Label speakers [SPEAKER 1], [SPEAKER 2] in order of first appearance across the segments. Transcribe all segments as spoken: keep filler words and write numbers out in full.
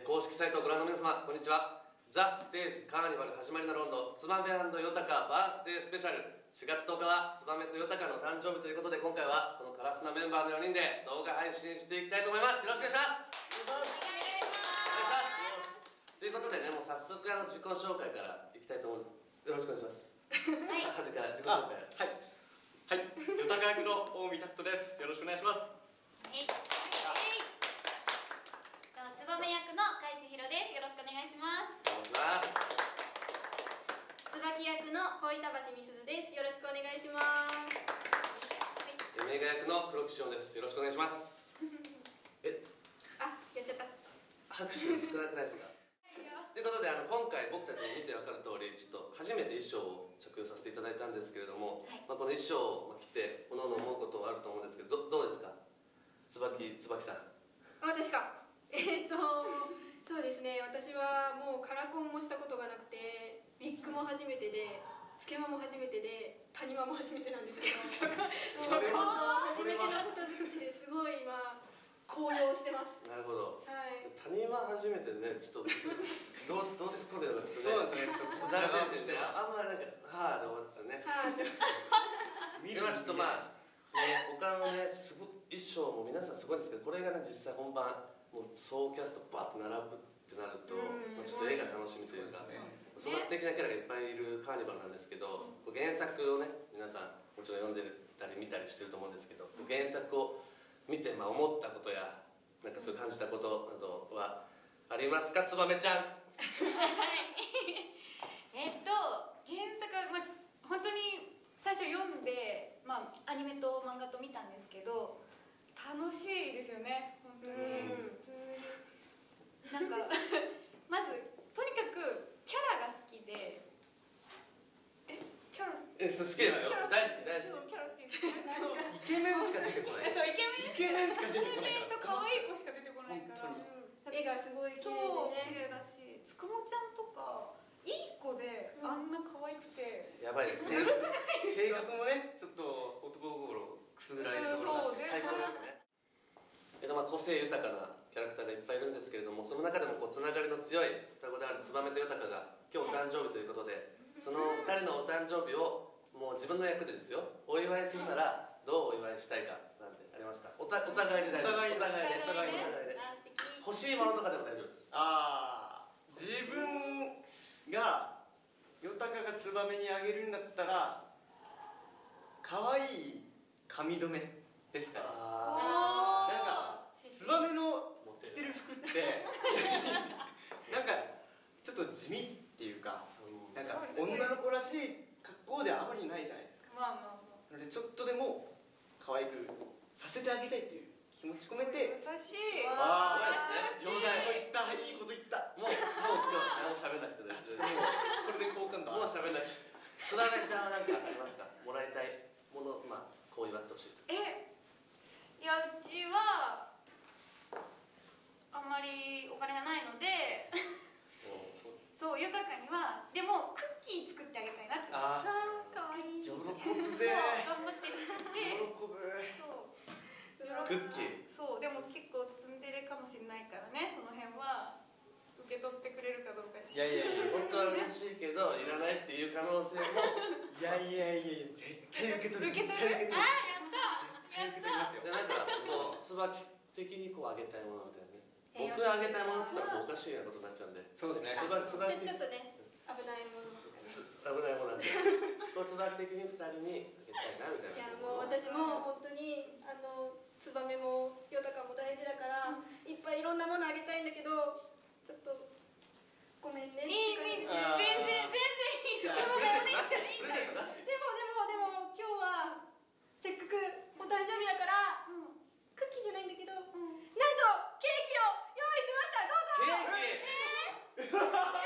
[SPEAKER 1] 公式サイトをご覧の皆様、こんにちは。ザ・ステージカーニバル始まりのロンドンツバメヨタカバースデースペシャル。しがつとおかはツバメとヨタカの誕生日ということで、今回はこのカラスなメンバーのよにんで動画配信していきたいと思います。よろしくお願いします。お願いしますということでね、もう早速あの自己紹介からいきたいと思うんです。よろしくお願いします。はい、端から自己紹介。
[SPEAKER 2] はいはい、ヨタカ役の大見拓人です。よろしくお願いします。
[SPEAKER 3] はいツバメ役の海地ひろです。よろしくお願いします。
[SPEAKER 1] お願いします。
[SPEAKER 4] 椿役の小板橋美鈴です。よろしくお願いします。
[SPEAKER 1] メガ役の黒木しおんです。よろしくお願いします。え、
[SPEAKER 4] あ、やっちゃった。
[SPEAKER 1] 拍手少なくないですか？ということで、あの今回僕たちも見て分かる通り、ちょっと初めて衣装を着用させていただいたんですけれども、はい、まあこの衣装を着ておのおの思うことはあると思うんですけど、どどうですか？椿椿さん。
[SPEAKER 4] 私か。えっとそうですね、私はもうカラコンもしたことがなくて、ウィッグも初めてで、つけまも初めてで、谷間も初めてなんですけど、それは初めてのこと尽くしですごい今高揚してます。
[SPEAKER 1] なるほど。
[SPEAKER 4] はい。
[SPEAKER 1] 谷間初めてね、ちょっとどうどう突っ込んでるのかちょっとね。
[SPEAKER 2] そうなんですね。ちょっと
[SPEAKER 1] 男性としてあんまりなんかはーで終わってたね。
[SPEAKER 4] は
[SPEAKER 1] ー。でまあちょっとまあね、他のねすご衣装も皆さんすごいんですけど、これがね実際本番もう総キャストバーって並ぶってなると、まあ、ちょっと絵が楽しみというか、そんな素敵なキャラがいっぱいいるカーニバルなんですけど、原作をね皆さんもちろん読んでたり見たりしてると思うんですけど、原作を見てまあ思ったことやなんかそういう感じたことなどはありますか、つばめちゃん？
[SPEAKER 3] はいえっと原作は、まあ、本当に最初読んで、まあ、アニメと漫画と見たんですけど楽しいですよね本当に。なんかまずとにかくキャラが好きで、えキャラ
[SPEAKER 1] え好きですよ、大好き大好き。
[SPEAKER 3] そうキャラ好きです。
[SPEAKER 2] イケメンしか出てこない。
[SPEAKER 3] そうイケメン
[SPEAKER 2] イケメンしか出てこない。
[SPEAKER 3] イケメンと可愛い子しか出てこないから。
[SPEAKER 4] 絵がすごい綺
[SPEAKER 3] そう綺
[SPEAKER 4] 麗でね。
[SPEAKER 3] 麗だし、つくもちゃんとかいい子であんな可愛くて
[SPEAKER 1] やばいですね。
[SPEAKER 3] ずるくないです
[SPEAKER 2] 性
[SPEAKER 3] か？
[SPEAKER 2] 格もね、ちょっと男心をくすぐられるところが
[SPEAKER 3] そう
[SPEAKER 2] 最高ですね。
[SPEAKER 1] えっとまあ個性豊かなキャラクターがいっぱいいるんですけれども、その中でもこうつながりの強い双子であるツバメとヨタカが今日お誕生日ということで、そのふたりのお誕生日をもう自分の役でですよお祝いするならどうお祝いしたいかなんてありますか？おたお互いで大丈夫です。お互いでお互いで
[SPEAKER 4] あ、素敵。
[SPEAKER 1] 欲しいものとかでも大丈夫です。
[SPEAKER 2] ああ、自分がヨタカがツバメにあげるんだったら可愛い髪留めですから。
[SPEAKER 1] あ
[SPEAKER 2] なんかツバメの着てる服ってなんかちょっと地味っていうか、なんか女の子らしい格好ではあまりないじゃないですか。
[SPEAKER 3] まあまあまあ
[SPEAKER 2] なのでちょっとでも可愛くさせてあげたいっていう気持ち込めて。
[SPEAKER 3] 優しい。
[SPEAKER 1] ああ、そうですね。
[SPEAKER 2] 冗談と言った、いいこと言った。
[SPEAKER 1] もうもう今日何も喋らなくて大丈夫です。
[SPEAKER 2] これで好感度
[SPEAKER 1] もう喋らなくて。つばめちゃんは何かありますか？もらいたいもの、まあこう言われてほしい。
[SPEAKER 3] えいやうちはあんまりお金がないのでそう豊かにはでもクッキー作ってあげたいなって。
[SPEAKER 2] あ
[SPEAKER 3] あかわいい。
[SPEAKER 2] 喜ぶぜ。
[SPEAKER 3] そう頑張って作って
[SPEAKER 2] 喜ぶ。
[SPEAKER 3] そう
[SPEAKER 1] クッキー。
[SPEAKER 3] そうでも結構ツンデレかもしれないからね、その辺は受け取ってくれるかどうかです。
[SPEAKER 2] いやいやいや、
[SPEAKER 1] 本当は嬉しいけどいらないっていう可能性も。
[SPEAKER 2] いやいやいやいや、絶対受け取る。
[SPEAKER 3] 受け取る。
[SPEAKER 2] 絶対受け取る。
[SPEAKER 3] あーやったやった。
[SPEAKER 1] でなんかこう椿的にこうあげたいものだよね。僕があげたいものって言ったらもうおかしいようなことになっちゃうんで。
[SPEAKER 2] そうですね。
[SPEAKER 1] つばつば
[SPEAKER 4] ちょちょっとね、危ないもの。
[SPEAKER 1] 危ないものなんで。こうつば的に二人にあげたいなみたいな。
[SPEAKER 4] いやもう私も本当にあのツバメもヨタカも大事だから、うん、いっぱいいろんなものあげたいんだけど、ちょっとごめんね。
[SPEAKER 3] いいいい全然全然いい。でも
[SPEAKER 1] プレゼントなし。プレゼントなし。
[SPEAKER 4] でもでもでも今日はせっかくお誕生日だから、うん、クッキーじゃないんだけど、うん、なんとケーキを用意しました。どうぞ。
[SPEAKER 1] ケーキ。えー、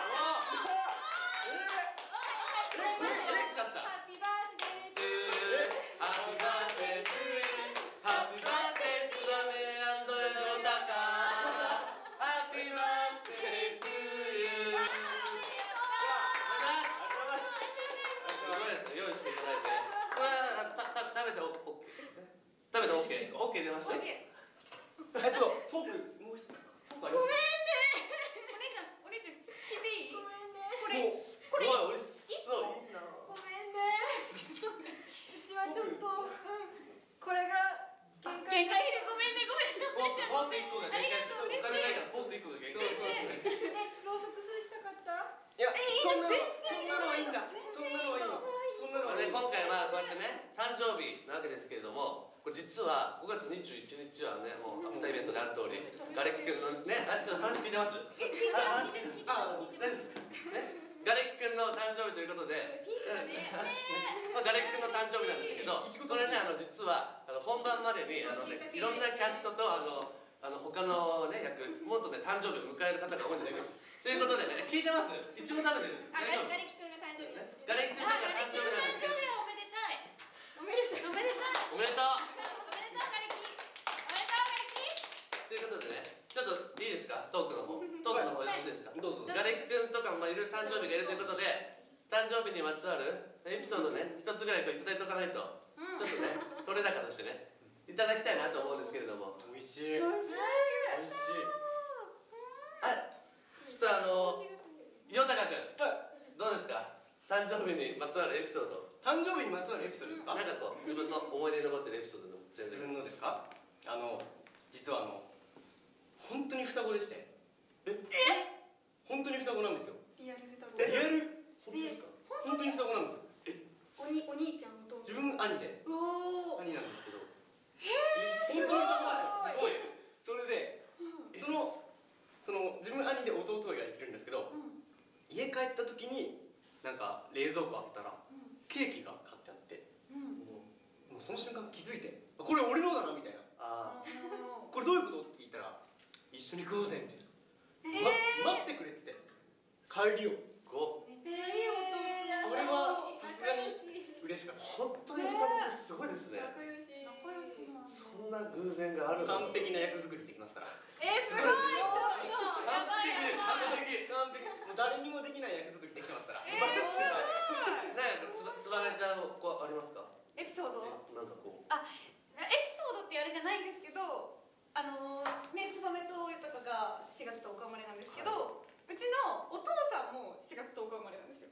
[SPEAKER 1] えー、来ちゃった。
[SPEAKER 4] ハッピーバースデートゥー。
[SPEAKER 1] ハッピーバースデートゥー。ハッピーバースデーツバメ&ヨタカ。ハッピーバースデートゥーユー。すごいですね、用意していただいて。これはたた食べて OK ですね。食べて OK。OK 出ました。
[SPEAKER 3] オッケー。
[SPEAKER 2] あ、ちょっとフォークもう一つ。フォークあります。
[SPEAKER 4] ごめんね。
[SPEAKER 2] んなのそんなのはいいんだそんなのはいいのそんなのはいい
[SPEAKER 1] 今回はこうやってね誕生日なわけですけれども、これ実はごがつにじゅういちにちはね、もうアフターイベントである通りガレキ君のね、あ、ちょっと話聞いてます？あ、話聞いてます。あ、大丈夫ですかね。ガレキ君の誕生日ということで、
[SPEAKER 4] ピンクだね
[SPEAKER 1] まあ、ガレキ君の誕生日なんですけど、これね、あの実はあの本番までにあの、ね、いろんなキャストとあのあの他のね役もっとね誕生日を迎える方が多いんですよ。ということでね、聞いてます？いちご食べてる？
[SPEAKER 4] あ、
[SPEAKER 1] 大丈夫？
[SPEAKER 4] ガレキ君が誕生日なんですね。
[SPEAKER 1] ガレキ君が誕生日なんですけど、
[SPEAKER 3] おめでたい
[SPEAKER 4] おめでとう
[SPEAKER 3] おめでたい
[SPEAKER 1] おめでとう。
[SPEAKER 3] おめでとうガレキおめでとうガレキ
[SPEAKER 1] ということでね、ちょっといいですか、トークの方トークの方よろしいですか？
[SPEAKER 2] どうぞ。
[SPEAKER 1] ガレキ君とかもまあいろいろ誕生日がいるということで、誕生日にまつわるエピソードね、一つぐらいこういただいておかないと、ちょっとね取れ高としてねいただきたいなと思うんですけれども。
[SPEAKER 2] 美味しい美味しい。
[SPEAKER 1] はい、ちょっとあのよたか君どうですか、誕生日にまつわるエピソード。
[SPEAKER 2] 誕生日にまつわるエピソードですか？
[SPEAKER 1] なんかこう自分の思い出に残ってるエピソードの全然。
[SPEAKER 2] 自分のですか？あの実はあの本当に双子でして。
[SPEAKER 1] え
[SPEAKER 2] 本当に双子なんですよ。
[SPEAKER 4] リアル双子
[SPEAKER 2] リアル
[SPEAKER 1] 本当ですか？
[SPEAKER 2] 本当に双子なんですよ。
[SPEAKER 4] おにお兄ちゃん弟
[SPEAKER 2] 自分兄で
[SPEAKER 4] おお
[SPEAKER 2] 兄なんですけど、本当に双子なんです。すごい。それでそのその自分兄で弟がいるんですけど、家帰った時になんか冷蔵庫開けたらケーキが買ってあって、もうその瞬間気づいて、これ俺のだなみたいな。
[SPEAKER 1] ああ、
[SPEAKER 2] これどういうことって言ったら、一緒に食おうぜみたいな、ま、待ってくれって言って帰りを。
[SPEAKER 1] ご
[SPEAKER 4] めっちゃいい音
[SPEAKER 2] それはさすがに嬉しかった。
[SPEAKER 1] 本当に双子ってすごいですね。
[SPEAKER 4] 仲良し
[SPEAKER 3] 仲良しなんだ
[SPEAKER 1] そんな偶然があるの
[SPEAKER 2] 完璧な役作りできますから。
[SPEAKER 3] えー、すごいちょっとやばいやばい
[SPEAKER 1] 完璧完璧。
[SPEAKER 2] 完璧。もう誰にもできない役作りできますから。
[SPEAKER 1] 素晴らしい。なんかつばつばめちゃんこうありますか？
[SPEAKER 3] エピソード
[SPEAKER 1] えなんかこう。
[SPEAKER 3] あ、エピソードってあれじゃないんですけど、あのね、つばめと豊がしがつとおか生まれなんですけど、うちのお父さんもしがつとおか生まれなんですよ。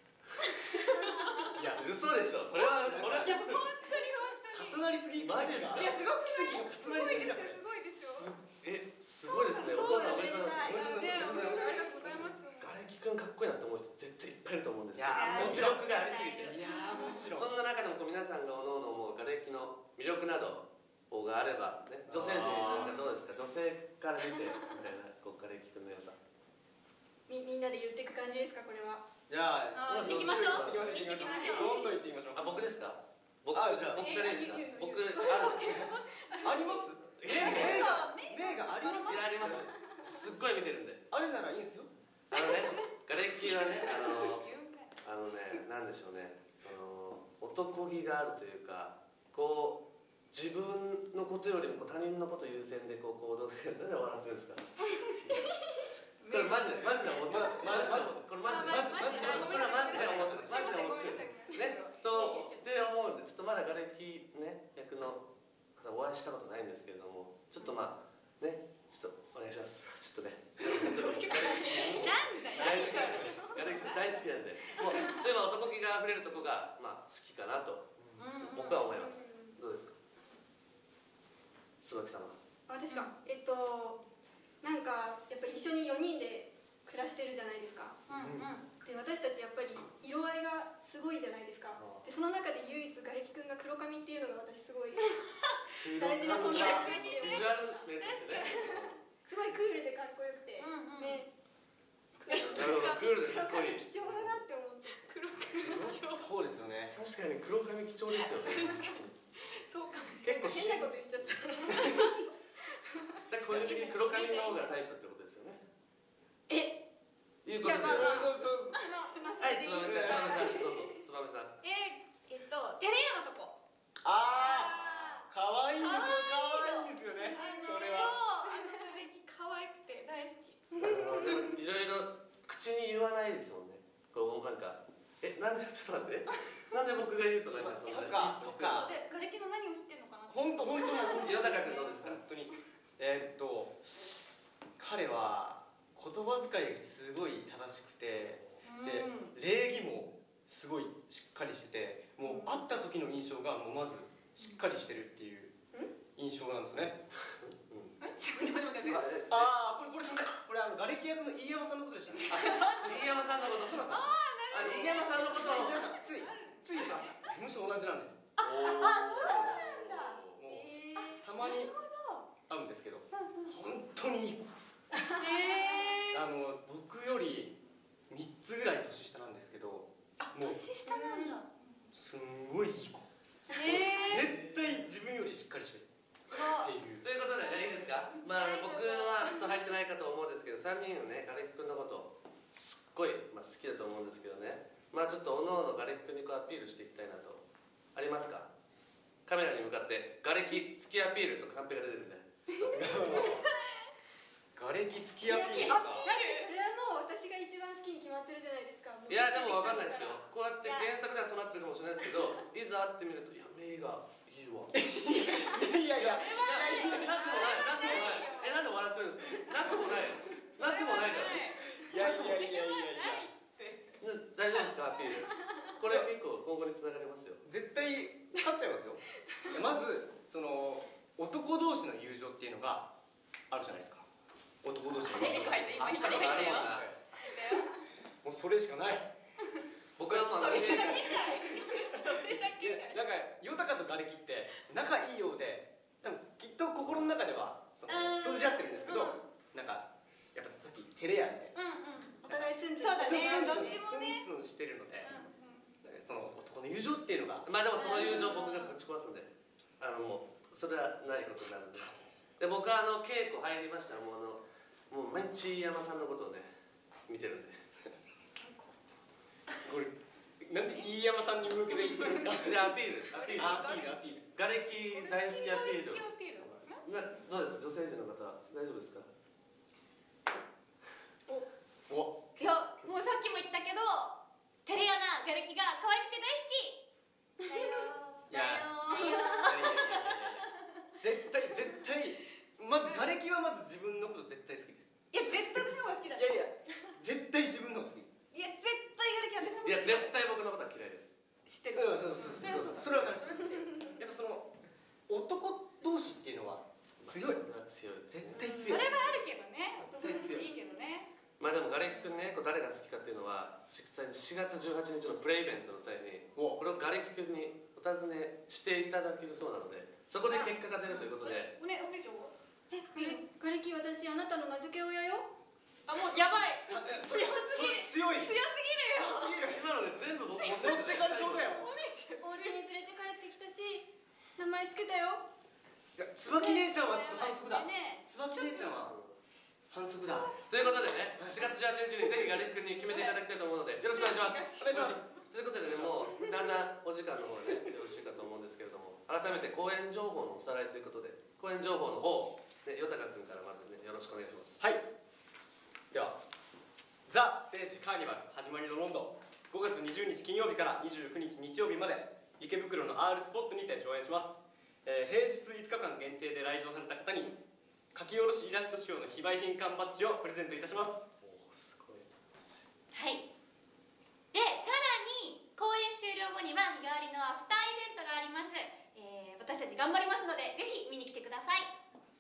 [SPEAKER 2] いや
[SPEAKER 1] 嘘でしょ。それはそれは。
[SPEAKER 3] いや本当に本当に
[SPEAKER 2] 重なりすぎ。
[SPEAKER 1] マジですか？
[SPEAKER 3] いやすごく
[SPEAKER 2] 奇跡が重なりすぎだ。
[SPEAKER 3] すごいでしょ。
[SPEAKER 1] え、すごいですね。お父さんおめでとうございます。
[SPEAKER 3] ね、ありがとうございます。
[SPEAKER 1] ガレキ君かっこいいなって思う人絶対いっぱいいると思うんです
[SPEAKER 2] いや
[SPEAKER 1] もちろん魅力がありすぎて。
[SPEAKER 2] いやもちろん。
[SPEAKER 1] そんな中でもこう皆さんがおのおの思うガレキの魅力などがあればね、女性陣なんかどうですか？女性から見てみたいなこうガレキ君の良さ。
[SPEAKER 4] みみんなで言っていく感じですかこれは。
[SPEAKER 2] じゃあ
[SPEAKER 3] あ、行きましょう。
[SPEAKER 2] 行きましょう。行きましょう。どんどん行ってみましょう。
[SPEAKER 1] あ、僕ですか？僕
[SPEAKER 2] あじゃあ
[SPEAKER 1] 僕からいいですか？
[SPEAKER 4] え
[SPEAKER 1] 僕
[SPEAKER 3] そっち
[SPEAKER 1] あ
[SPEAKER 3] そっ
[SPEAKER 2] あります？
[SPEAKER 1] え
[SPEAKER 2] 目が目がありますよ。
[SPEAKER 1] あります。すっごい見てるんで。
[SPEAKER 2] あるならいいんですよ。
[SPEAKER 1] あのね、ガレキはね、あのあのね、なんでしょうね、その男気があるというか、こう自分のことよりもこう他人のこと優先でこう行動で、なんで笑ってるんですか？これマジでマジで思ってる。マジでこれマジでマジでこれはマジで思ってる。マジで思ってる。ね、とって思うんで、ちょっとまだガレキね役の方お会いしたことないんですけれども、ちょっとまあね、ちょっとお願いします。ちょっとね。
[SPEAKER 3] なんだよ。
[SPEAKER 1] 大好きなんで、ガレキさん大好きなんで、もうそういうの男気があふれるとこがまあ好きかなと僕は思います。どうですか？椿様。
[SPEAKER 4] 私か。えっとなんかやっぱ一緒によにんで暮らしてるじゃないですか。
[SPEAKER 3] うんうん。
[SPEAKER 4] で私たちやっぱり色合いがすごいじゃないですか。でその中で唯一ガレキ君が黒髪っていうのが私すごい大事な存在だなって
[SPEAKER 1] ビジュアル面としてね。
[SPEAKER 4] すごいクールでかっこよくて、
[SPEAKER 3] うんうん
[SPEAKER 4] ね、
[SPEAKER 1] なるほど、クールでかっこいい。
[SPEAKER 4] 貴重だなって思っちゃって
[SPEAKER 3] 黒髪
[SPEAKER 2] そうですよね。
[SPEAKER 1] 確かに黒髪貴重ですよね。
[SPEAKER 3] そうかもしれない。
[SPEAKER 1] 結構
[SPEAKER 4] 変なこと言っちゃった
[SPEAKER 1] じゃあ個人的に黒髪の方がタイプってことですよね。
[SPEAKER 4] え
[SPEAKER 1] いうことで。
[SPEAKER 4] いやまあまあ
[SPEAKER 2] そうそう。
[SPEAKER 1] はい、つばめさん、つばめさん、どうぞ、つばめさん。
[SPEAKER 3] えー、えっとテレヤのとこ。
[SPEAKER 2] ああ、可愛いんですよ。可愛いんですよね。それは。
[SPEAKER 3] そう、あのガレキ可愛くて大好き。
[SPEAKER 1] でもいろいろ口に言わないですもんね。こうなんか、え、なんでちょっと待って、なんで僕が言うとなんかそんな
[SPEAKER 2] とかとか。
[SPEAKER 3] でガレキの何を知ってんのかな。
[SPEAKER 2] 本当本当に。
[SPEAKER 1] 岩高君どうですか？
[SPEAKER 2] 本当に。えー、っと彼は言葉遣いがすごい正しくて、で礼儀もすごいしっかりしてて、もう会った時の印象がもうまずしっかりしてるっていう。 印象なんですよね。
[SPEAKER 3] えちょっと待って待って待って
[SPEAKER 2] ああこれこれすみません、これあの瓦礫役の飯山さんのことでしたね。
[SPEAKER 1] 飯山さんのこと。
[SPEAKER 2] そうなんですよ。
[SPEAKER 1] あ、飯山さんのことを。
[SPEAKER 2] ついついさ事務所同じなんですよ。
[SPEAKER 3] あ、そうなんだ。
[SPEAKER 2] もう
[SPEAKER 4] え
[SPEAKER 2] たまに
[SPEAKER 3] なるほど。
[SPEAKER 2] 会うんですけど、本当にいい子。
[SPEAKER 3] へー。
[SPEAKER 2] あの僕よりみっつぐらい年下なんですけど、
[SPEAKER 3] あ、
[SPEAKER 2] もう
[SPEAKER 3] 年下なんだ。
[SPEAKER 2] すんごいいい子。
[SPEAKER 3] へー。
[SPEAKER 2] 絶対自分よりしっかりしてる
[SPEAKER 3] あ
[SPEAKER 2] っていう。
[SPEAKER 1] ということで、いいですか。まあ、僕はちょっと入ってないかと思うんですけど、さんにんのね、ガレキ君のことすっごい、まあ、好きだと思うんですけどね。まあちょっとおのおのガレキ君にこうアピールしていきたいなと。ありますか。カメラに向かってガレキ好きアピールとカンペが出てるんで。
[SPEAKER 2] 瓦礫好きアピールですか。
[SPEAKER 3] 好きアピール
[SPEAKER 4] だってそれはもう私が一番好きに決まってるじゃないですか。
[SPEAKER 1] いやでも分かんないですよ。こうやって原作ではそうなってるかもしれないですけど、いざ会ってみると、いや目がいいわ。
[SPEAKER 2] いやいや
[SPEAKER 1] なくもない、なくもない。え、なんで笑ってるんですか。なくもない。なくもないから。
[SPEAKER 2] いやいやいやいやいや。
[SPEAKER 1] な大丈夫ですか、アピール。これ結構今後につながりますよ。
[SPEAKER 2] 絶対勝っちゃいますよ。いやまずその男同士の友情っていうのがあるじゃないですか。男同士の友情。
[SPEAKER 3] 書いて今言って
[SPEAKER 1] あるわ
[SPEAKER 2] もうそれしかない。
[SPEAKER 1] 僕はまあ
[SPEAKER 3] それだけかい。それだけかい。
[SPEAKER 2] なんかヨタカとガレキって仲いいようで、多分きっと心の中ではその
[SPEAKER 3] うん
[SPEAKER 2] 通じ合ってるんですけど、なんかやっぱさっき照れ屋みたいな。
[SPEAKER 3] うんうん。
[SPEAKER 4] お互いツンツン。
[SPEAKER 3] そうだね
[SPEAKER 2] ツンツン
[SPEAKER 3] どっちもね
[SPEAKER 2] ツンツンしてるので、その男の友情っていうのが
[SPEAKER 1] まあでもその友情僕がぶち壊すんで、あのもうそれはないことになるんで。で僕はあの稽古入りましたらもうあのもう毎日山さんのことをね見てるんで。
[SPEAKER 2] これなんで飯山さんに向けて言ってるんですか。
[SPEAKER 1] じゃあアピールアピール。
[SPEAKER 2] アピールアピール。
[SPEAKER 1] ガレキ大好きアピール。
[SPEAKER 3] 好きアピール。
[SPEAKER 1] などうです女性陣の方大丈夫ですか。
[SPEAKER 2] お
[SPEAKER 3] いやもうさっきも言ったけどテレアなガレキが可愛くて大好きだよ
[SPEAKER 2] いや
[SPEAKER 3] だよ
[SPEAKER 2] 絶対絶対まずガレキはまず自分のこと絶対好きです。
[SPEAKER 3] いや絶対私の方が好きだ
[SPEAKER 2] いやいや絶対自分の方が好きです。
[SPEAKER 3] いや絶対ガレキ私の方
[SPEAKER 1] いや
[SPEAKER 3] が好きだ
[SPEAKER 1] 絶対僕のことは嫌いです。
[SPEAKER 3] 知ってる
[SPEAKER 2] うんそうそうそうそれは私です。やっぱその男同士っていうのは強い。
[SPEAKER 1] 強いですね。
[SPEAKER 2] 絶対強い。
[SPEAKER 3] それはあるけどね
[SPEAKER 2] 絶対強い
[SPEAKER 3] いいけどね
[SPEAKER 1] まあでもガレキ君ねこう誰が好きかっていうのは実際にしがつじゅうはちにちのプレイベントの際に
[SPEAKER 2] お
[SPEAKER 1] これをガレキ君にお尋ねしていただけるそうなのでそこで結果が出るということで
[SPEAKER 3] おねお姉ちゃんは
[SPEAKER 4] え、ガレキ私あなたの名付け親よ。
[SPEAKER 3] あもうやばい強すぎる
[SPEAKER 2] 強い
[SPEAKER 3] 強すぎるよ
[SPEAKER 2] 強すぎる。
[SPEAKER 1] 今ので全部僕持
[SPEAKER 2] 持ってかれそうだよ。
[SPEAKER 3] お姉ちゃん
[SPEAKER 4] お家に連れて帰ってきたし、名前つけたよ。
[SPEAKER 2] いや椿姉ちゃんはちょっと反則だ。
[SPEAKER 3] ね
[SPEAKER 2] 椿姉ちゃんは反則だ。
[SPEAKER 1] ということでねしがつじゅうはちにちにぜひガレキ君に決めていただきたいと思うのでよろしくお願いします
[SPEAKER 2] お願いします。
[SPEAKER 1] ということでねもうだんだんお時間の方ねよろしいかと思うんですけれども改めて公演情報のおさらいということで公演情報の方ねよたか君からまずねよろしくお願いします
[SPEAKER 2] はい。ではザ・ステージカーニバル始まりのロンドンごがつにじゅうにち金曜日からにじゅうくにち日曜日まで池袋の R スポットにて上演します、えー、平日いつかかん限定で来場された方に書き下ろしイラスト仕様の非売品缶バッジをプレゼントいたします。
[SPEAKER 1] おおすごい
[SPEAKER 3] はいでさらに公演終了後には日替わりのアフターイベントがあります、えー、私たち頑張りますのでぜひ見に来てください。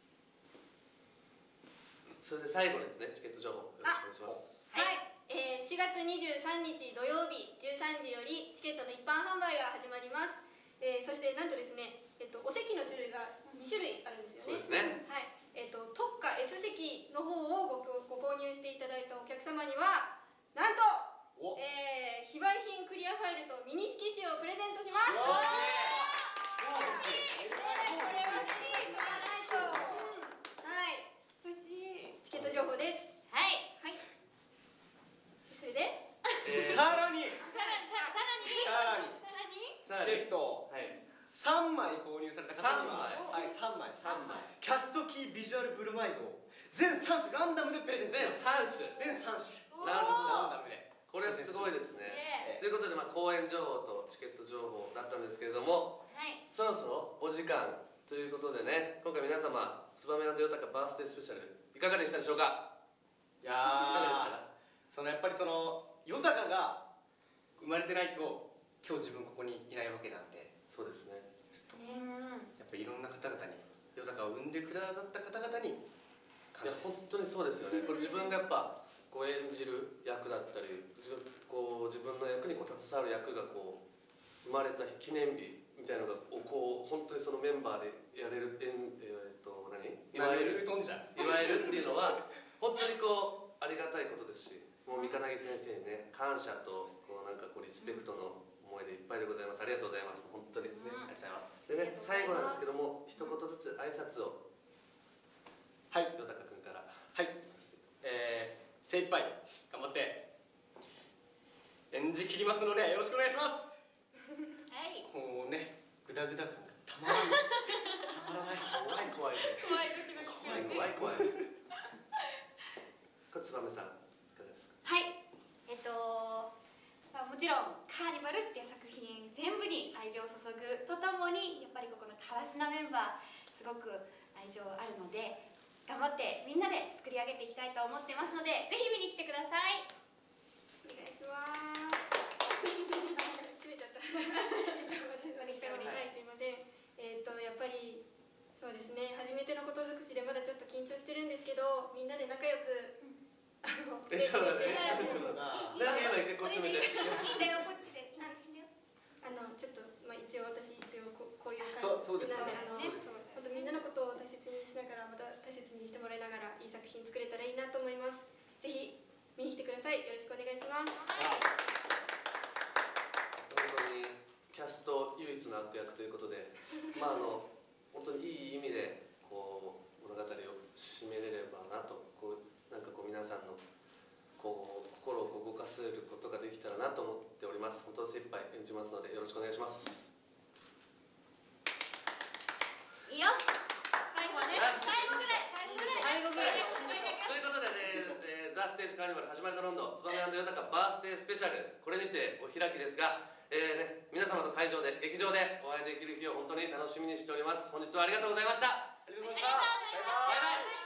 [SPEAKER 1] それで最後にですねチケット情報よろしくお願いします
[SPEAKER 4] はい、えー、しがつにじゅうさんにち土曜日じゅうさんじよりチケットの一般販売が始まります、えー、そしてなんとですね、えっと、お席の種類がにしゅるいあるんですよね。
[SPEAKER 1] そうですね
[SPEAKER 4] はい、えっと、特価 S 席の方をごご購入していただいたお客様にはなんと、
[SPEAKER 2] お
[SPEAKER 4] えー、非売品クリアファイルとミニ色紙をプレゼントします。
[SPEAKER 2] おー
[SPEAKER 4] これこれ欲しい人がないと、はい
[SPEAKER 3] 欲しい
[SPEAKER 4] チケット情報です。
[SPEAKER 3] はい
[SPEAKER 4] はい。それで、
[SPEAKER 1] えー
[SPEAKER 2] さらに
[SPEAKER 3] さらにささらに
[SPEAKER 2] さらに
[SPEAKER 3] さらに
[SPEAKER 1] さあ
[SPEAKER 2] チケットを
[SPEAKER 1] はい
[SPEAKER 2] さんまい購入された方には
[SPEAKER 1] さんまい
[SPEAKER 2] はいさんまい
[SPEAKER 1] さんまい
[SPEAKER 2] キャストキービジュアルブルマイドを全さん種ランダムでプレゼントし
[SPEAKER 1] 全
[SPEAKER 2] ます。
[SPEAKER 1] さん種
[SPEAKER 2] 全さん種
[SPEAKER 3] おー
[SPEAKER 1] なるほど
[SPEAKER 2] ランダムで
[SPEAKER 1] これすごいですね
[SPEAKER 3] ね
[SPEAKER 1] ということで、まあ、公演情報とチケット情報だったんですけれども
[SPEAKER 3] はい
[SPEAKER 1] そろそろお時間ということでね今回皆様ツバメよたかバースデースペシャルいかがでしたでしょうか。
[SPEAKER 2] いや
[SPEAKER 1] いかがでし
[SPEAKER 2] ー
[SPEAKER 1] た
[SPEAKER 2] そのやっぱりそのヨタカが生まれてないと今日自分ここにいないわけなんで
[SPEAKER 1] そうですね
[SPEAKER 2] ちょっと
[SPEAKER 3] うん
[SPEAKER 2] やっぱいろんな方々に
[SPEAKER 1] い
[SPEAKER 2] 中を生んでくださった方々に
[SPEAKER 1] いや
[SPEAKER 2] 感謝です。
[SPEAKER 1] 本当にそうですよね。これ自分がやっぱこう演じる役だったり、自分こう自分の役にこう携わる役がこう生まれた記念日みたいなのがこう本当にそのメンバーでやれるえんえーっと何いわゆる
[SPEAKER 2] 飛んじゃう
[SPEAKER 1] いわゆるっていうのは本当にこうありがたいことですし、もう三金木先生にね感謝とこうなんかこうリスペクトの思いでいっぱいでございます。ありがとうございます本当に。
[SPEAKER 2] ね、ありがとうございます。
[SPEAKER 1] でね最後なんですけども一言ずつ挨拶を
[SPEAKER 2] はい
[SPEAKER 1] よたかくんから
[SPEAKER 2] はい、えー、精一杯頑張って演じ切りますのでよろしくお願いします。
[SPEAKER 3] はい
[SPEAKER 2] こうね、グダグダ感がたまらないたまらない
[SPEAKER 1] 怖い怖い
[SPEAKER 3] 怖いドキドキす
[SPEAKER 1] 怖い
[SPEAKER 3] るね
[SPEAKER 1] 怖い怖いこれつばめさんいかがですか？
[SPEAKER 3] はいえっとまあもちろん「カーニバル」っていう作品全部に愛情を注ぐとともにやっぱりここのカラスなメンバーすごく愛情あるので頑張ってみんなで作り上げていきたいと思ってますのでぜひ見に来てください。
[SPEAKER 4] お願いします閉めちゃった私からはいすいません。えっ、とやっぱりそうですね初めてのこと尽くしでまだちょっと緊張してるんですけどみんなで仲良くあの
[SPEAKER 1] えちょっと待って
[SPEAKER 3] え
[SPEAKER 1] ちょっと待ってなんか今一回こっち見て
[SPEAKER 3] いいんだよこっちでいいんだよ
[SPEAKER 4] あのちょっとまあ一応私一応ここういう
[SPEAKER 2] そうそうです
[SPEAKER 4] なんであの
[SPEAKER 3] ね
[SPEAKER 4] 本当みんなのことを大切にしながらまた大切にしてもらいながらいい作品作れたらいいなと思います。ぜひ見に来てください。よろしくお願いします。
[SPEAKER 1] 本当にキャスト唯一の悪役ということでまああの本当にいい意味でこう物語を締めれればなとこうなんかこう皆さんのこう心をこう動かせることができたらなと思っております。本当精一杯演じますのでよろしくお願いします。
[SPEAKER 3] いいよ最後はね最後ぐらい最後ぐらい
[SPEAKER 1] 最後ぐらいということでね、えー、ザ・ステージカーニバル始まりのロンドンつばめ&よたかバースデースペシャルこれにてお開きですが、えーね、皆様と会場で劇場でお会いできる日を本当に楽しみにしております。本日はありがとうございました。
[SPEAKER 2] ありがとうございました。バイバイ。
[SPEAKER 3] バイバイ